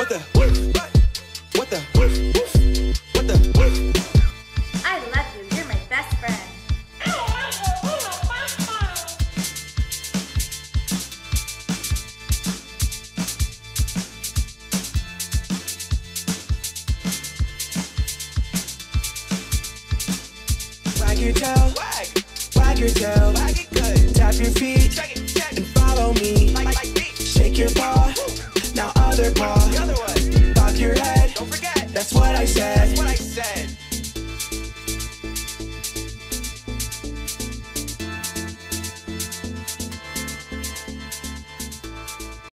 What the? What the? What the? I love you. You're my best friend. Wag your tail, wag your tail, tap your feet, and follow me. Shake your paw, now other paw, bob your head, that's what I said.